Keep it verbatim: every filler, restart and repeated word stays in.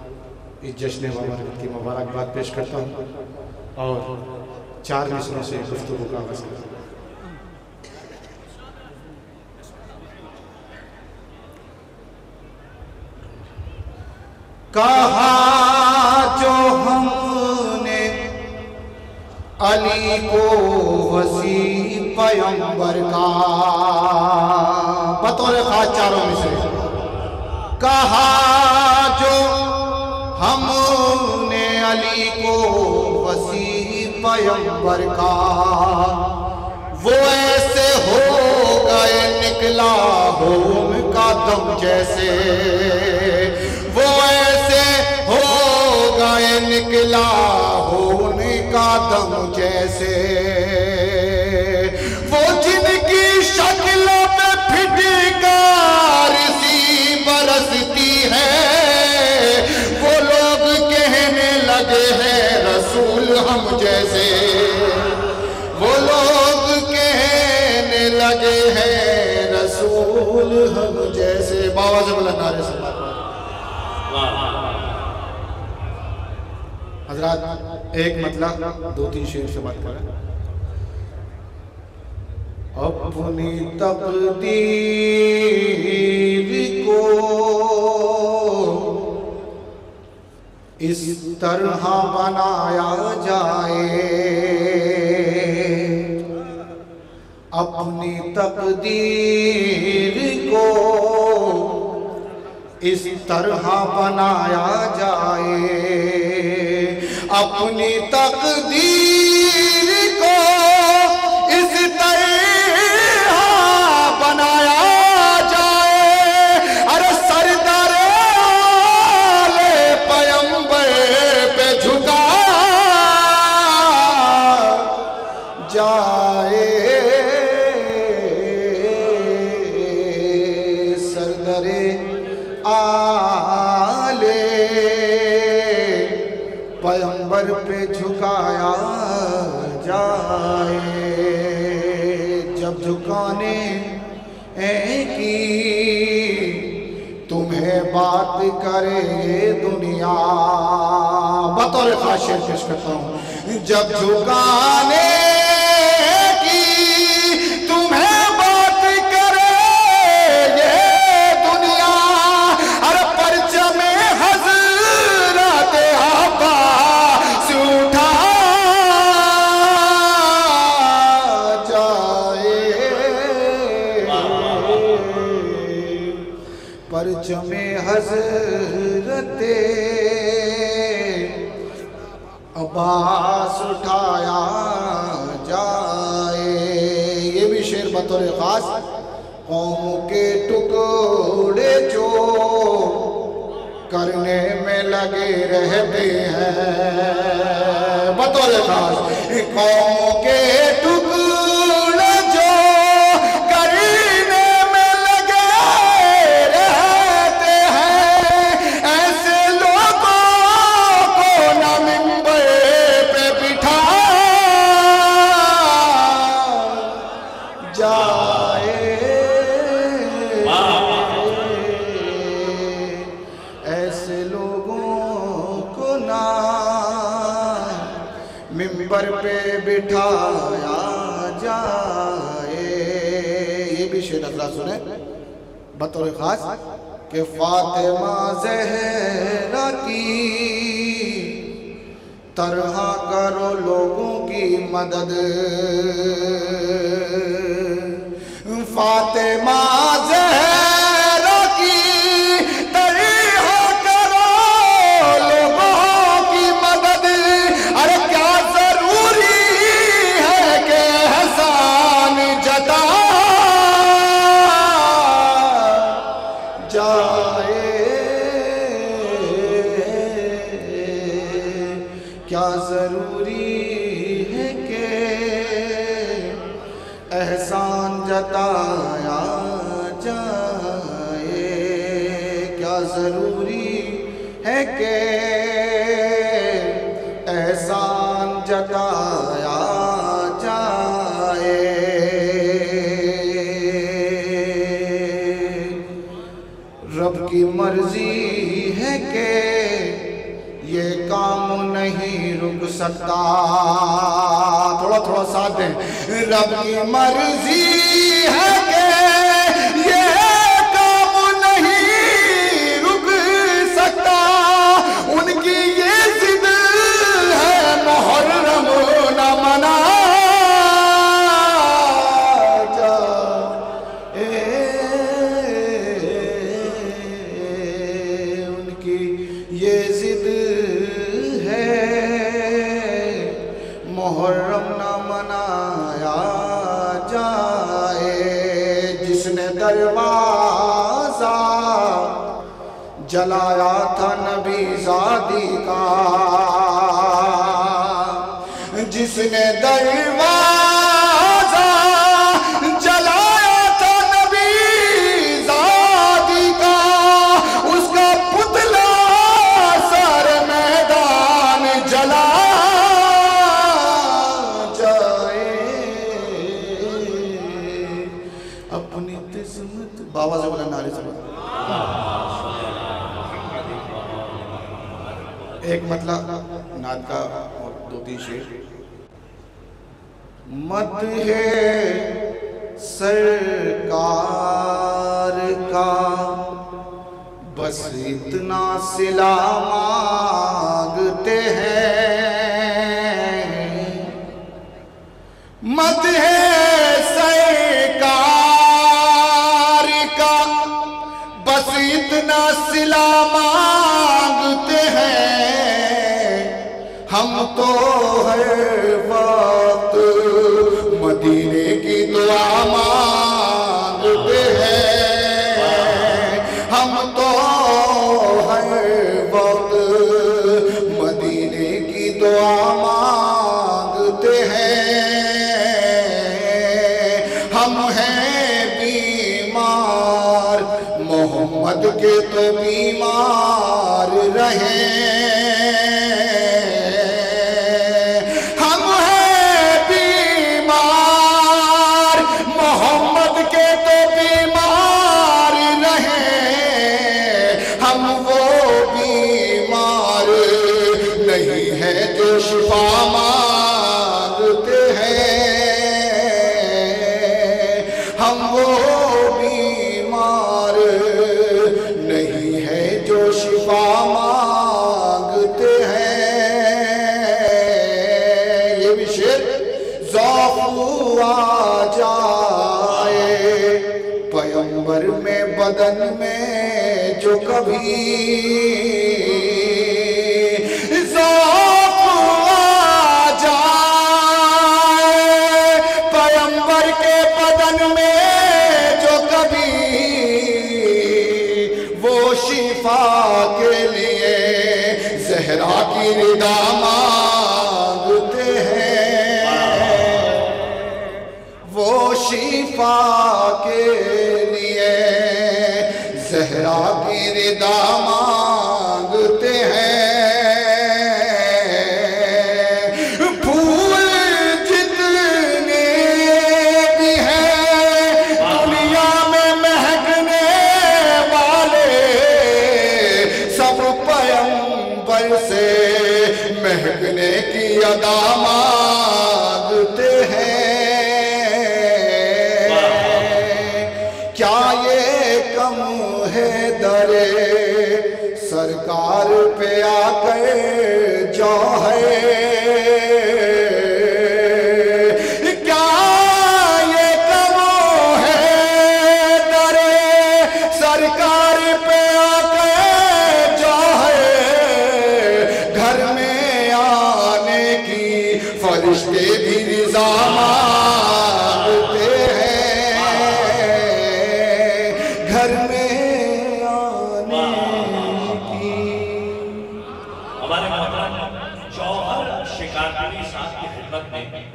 इस जश्न मुबारक की मुबारकबाद पेश करता हूँ और चार मिसरों से गुफ्तगू का आगाज़ करता हूँ। कहा जो हमने अली को वसी पैगंबर का, बतौर खास चारों में से कहा जो हमने अली को वसी पैगंबर का, वो ऐसे हो गए निकला हो उनका दम जैसे, वो ऐसे हो गए निकला हो उनका दम जैसे, वो जिनकी शक्लों पे फिटकार सी बरसती है, वो लोग कहने लगे हैं रसूल हम जैसे, वो लोग कहने लगे हैं रसूल हम जैसे। बाबा से बोला नारे से हजरात एक मतलब दो तीन शेर से बात करें। अपनी तकदीर को इस तरह बनाया जाए, अपनी तकदीर को इस तरह बनाया जाए, अपनी तकदीर को इस तरह बनाया जाए, अरे सरदारे आले पैगंबर पे झुका जाए, सरदारे आले पैगंबर पे झुकाया जाए। जब झुकाने की तुम्हें बात करे दुनिया, बतौर खास शेर पेश करता हूँ। जब झुकाने की तुम्हें बात करे ये दुनिया, अरे परचम हज़रत अब्बास उठा जाए, परचम हज़रत अब्बास उठाया जाए। ये भी शेर बतौर खास। कौम के टुकड़े जो करने में लगे रहते हैं, बतौर खास कौम के टुकड़े जो करने में लगे रहते हैं, ऐसे लोगों को न मिंबर पे बिठा जाए, ऐसे लोगों को ना मिंबर पे बिठाया जाए। ये भी शेर हज़रात सुने बतौर खास कि फातिमा ज़हरा की तरह करो लोगों की मदद, फातिमा ज़हरा की तरह करो लोगों की मदद, अरे क्या जरूरी है कि एहसान जता जाए, क्या जरूरी है कि एहसान जताया जाए, क्या जरूरी है कि एहसान जताया जाए। रब की मर्जी है कि ये काम नहीं रुक सकता। थोड़ा थोड़ा साथ दें। रब की मर्जी है कि ये काम नहीं रुक सकता, उनकी ये जिद है मुहर्रम न मना मुहर्रम ना मनाया जाए। जिसने दरवाजा जलाया था नबी ज़ादी का, जिसने दरवाजा जलाया था नबी ज़ादी का, उसका पुतला सारे मैदान जला अपनी किस्मत। बाबा से बोला नारे से बोला। एक मतलब नाद का और दो तीन शेर। मत है सरकार का बस इतना सिला मांगते हैं, मत है बस इतना सिला मांगते हैं। हम तो हर वक्त मदीने की दुआ मांगते हैं। हम तो हर वक्त मदीने की दुआ मांगते हैं। हम हैं बीमार मोहम्मद के तो बीमार रहे, हम हैं बीमार मोहम्मद के तो बीमार रहे। हम वो बीमार नहीं है जो शिफा मांगते हैं, हम वो नहीं है जो शिफा मांगते हैं। ये भी शेर। ज़ौक़ आ जाए पैगंबर में बदन में जो कभी, ज़ौक़ आ जाए पैगंबर के बदन में जो कभी, वो शिफा के लिए ज़हरा की रिदा मांगते हैं। वो शिफा के लिए ज़हरा की रिदा मांगते हैं। फूल जितने भी हैं दुनिया में महकने सब पैगंबर से महकने की अदा मांगते हैं। क्या ये कम है दरे सरकार पे आकर जो है, क्या ये कम है दरे सरकार पे फरिश्ते भी रिज़ा मांगते हैं घर में आने की। हमारे मोहतरम जौहर शिकारपुरी साहब की खिदमत में